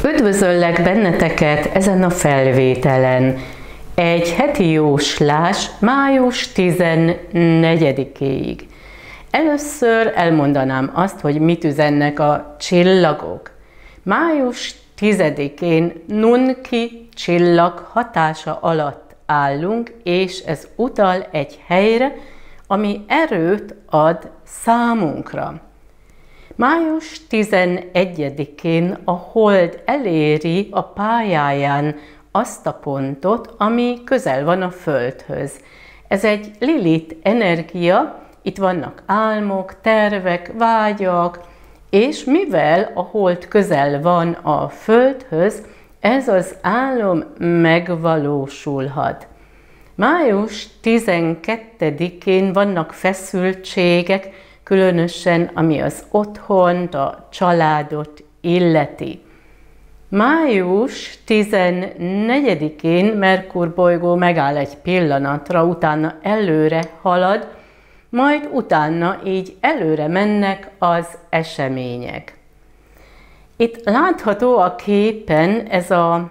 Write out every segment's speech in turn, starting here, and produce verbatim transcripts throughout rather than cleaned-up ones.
Üdvözöllek benneteket ezen a felvételen. Egy heti jóslás május tizennegyedikéig. Először elmondanám azt, hogy mit üzennek a csillagok. Május tizedikén Nunki csillag hatása alatt állunk, és ez utal egy helyre, ami erőt ad számunkra. Május tizenegyedikén a hold eléri a pályáján azt a pontot, ami közel van a Földhöz. Ez egy Lilith energia, itt vannak álmok, tervek, vágyak, és mivel a hold közel van a Földhöz, ez az álom megvalósulhat. Május tizenkettedikén vannak feszültségek, különösen ami az otthont, a családot illeti. Május tizennegyedikén Merkur bolygó megáll egy pillanatra, utána előre halad, majd utána így előre mennek az események. Itt látható a képen ez a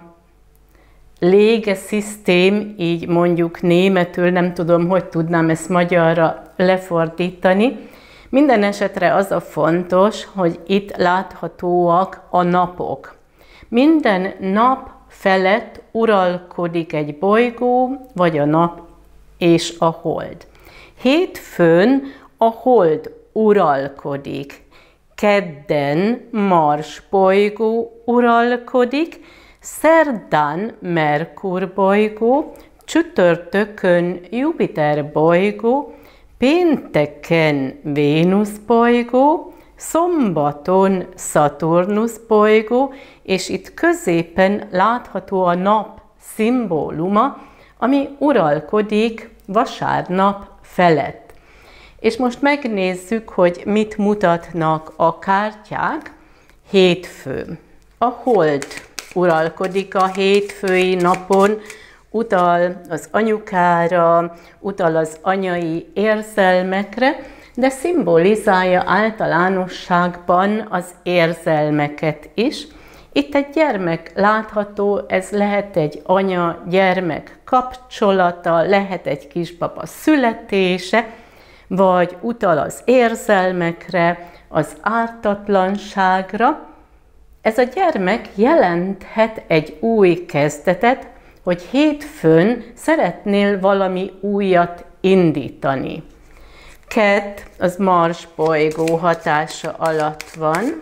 légeszisztém, így mondjuk németül, nem tudom, hogy tudnám ezt magyarra lefordítani. Minden esetre az a fontos, hogy itt láthatóak a napok. Minden nap felett uralkodik egy bolygó, vagy a nap és a hold. Hétfőn a hold uralkodik, kedden Mars bolygó uralkodik, szerdán Merkur bolygó, csütörtökön Jupiter bolygó, pénteken Vénusz bolygó, szombaton Szaturnusz bolygó, és itt középen látható a nap szimbóluma, ami uralkodik vasárnap felett. És most megnézzük, hogy mit mutatnak a kártyák. Hétfő. A hold uralkodik a hétfői napon, utal az anyukára, utal az anyai érzelmekre, de szimbolizálja általánosságban az érzelmeket is. Itt egy gyermek látható, ez lehet egy anya-gyermek kapcsolata, lehet egy kisbaba születése, vagy utal az érzelmekre, az ártatlanságra. Ez a gyermek jelenthet egy új kezdetet, hogy hétfőn szeretnél valami újat indítani. Kedd az Mars bolygó hatása alatt van,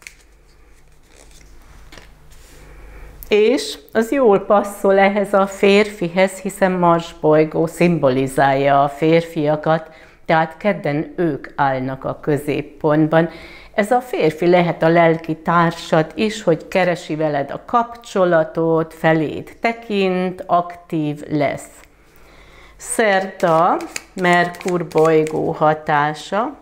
és az jól passzol ehhez a férfihez, hiszen Mars bolygó szimbolizálja a férfiakat, tehát kedden ők állnak a középpontban. Ez a férfi lehet a lelki társad is, hogy keresi veled a kapcsolatot, feléd tekint, aktív lesz. Szerda, Merkur bolygó hatása,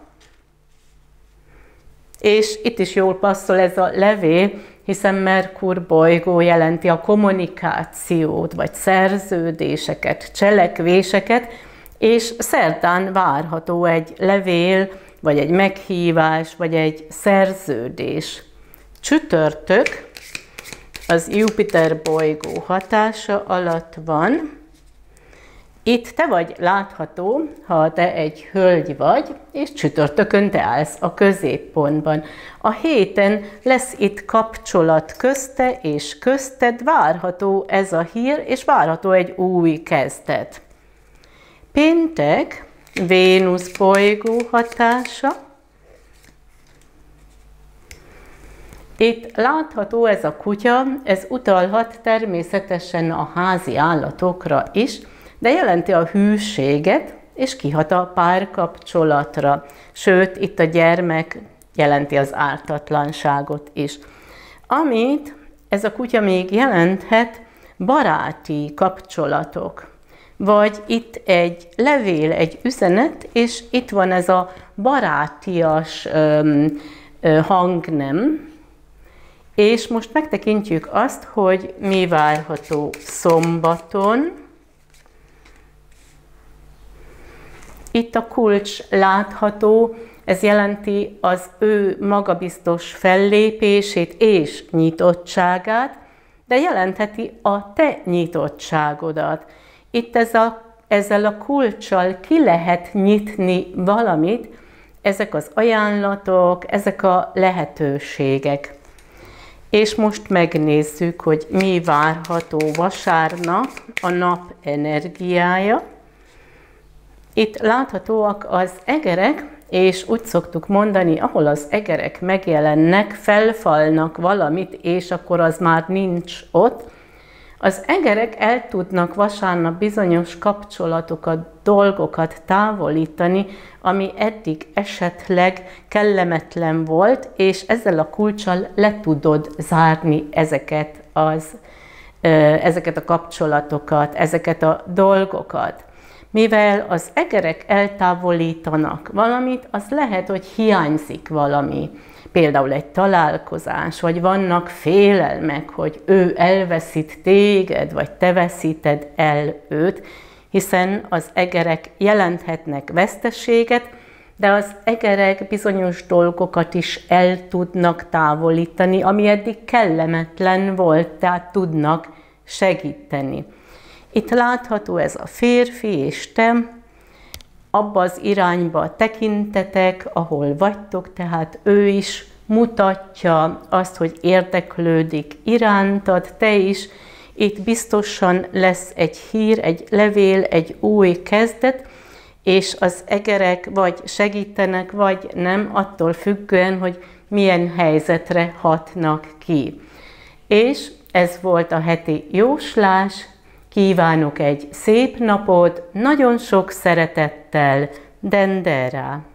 és itt is jól passzol ez a levél, hiszen Merkur bolygó jelenti a kommunikációt, vagy szerződéseket, cselekvéseket, és szerdán várható egy levél, vagy egy meghívás, vagy egy szerződés. Csütörtök az Jupiter bolygó hatása alatt van. Itt te vagy látható, ha te egy hölgy vagy, és csütörtökön te állsz a középpontban. A héten lesz itt kapcsolat közte és közted, várható ez a hír, és várható egy új kezdet. Péntek, Vénusz bolygó hatása. Itt látható ez a kutya, ez utalhat természetesen a házi állatokra is, de jelenti a hűséget, és kihat a párkapcsolatra. Sőt, itt a gyermek jelenti az ártatlanságot is. Amit ez a kutya még jelenthet, baráti kapcsolatok. Vagy itt egy levél, egy üzenet, és itt van ez a barátias ö, ö, hangnem. És most megtekintjük azt, hogy mi várható szombaton. Itt a kulcs látható, Ez jelenti az ő magabiztos fellépését és nyitottságát, de jelentheti a te nyitottságodat. Itt ez a, ezzel a kulccsal ki lehet nyitni valamit, ezek az ajánlatok, ezek a lehetőségek. És most megnézzük, hogy mi várható vasárnap, a nap energiája. Itt láthatóak az egerek, és úgy szoktuk mondani, ahol az egerek megjelennek, felfalnak valamit, és akkor az már nincs ott. Az egerek el tudnak vasárnap bizonyos kapcsolatokat, dolgokat távolítani, ami eddig esetleg kellemetlen volt, és ezzel a kulccsal le tudod zárni ezeket, az, ezeket a kapcsolatokat, ezeket a dolgokat. Mivel az egerek eltávolítanak valamit, az lehet, hogy hiányzik valami. Például egy találkozás, vagy vannak félelmek, hogy ő elveszít téged, vagy te veszíted el őt, hiszen az egerek jelenthetnek veszteséget, de az egerek bizonyos dolgokat is el tudnak távolítani, ami eddig kellemetlen volt, tehát tudnak segíteni. Itt látható ez a férfi és te, abba az irányba tekintetek, ahol vagytok, tehát ő is mutatja azt, hogy érdeklődik irántad, te is. Itt biztosan lesz egy hír, egy levél, egy új kezdet, és az egerek vagy segítenek, vagy nem, attól függően, hogy milyen helyzetre hatnak ki. És ez volt a heti jóslás. Kívánok egy szép napot, nagyon sok szeretettel, Dendera!